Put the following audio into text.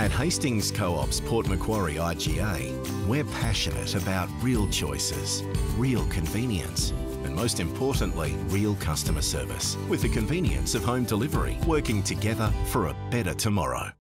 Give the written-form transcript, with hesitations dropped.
At Hastings Co-op's Port Macquarie IGA, we're passionate about real choices, real convenience, and most importantly, real customer service, with the convenience of home delivery, working together for a better tomorrow.